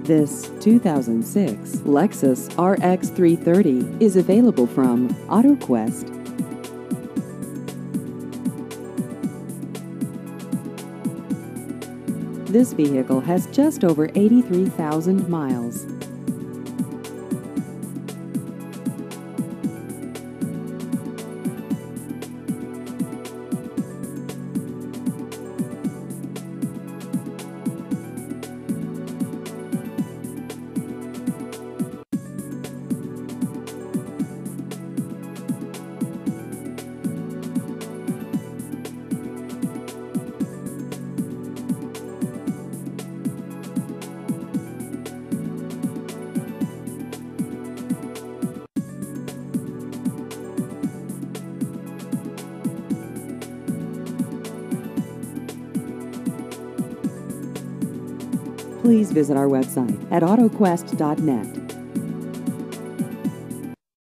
This 2006 Lexus RX 330 is available from AutoQuest. This vehicle has just over 83,000 miles. Please visit our website at autoquest.net.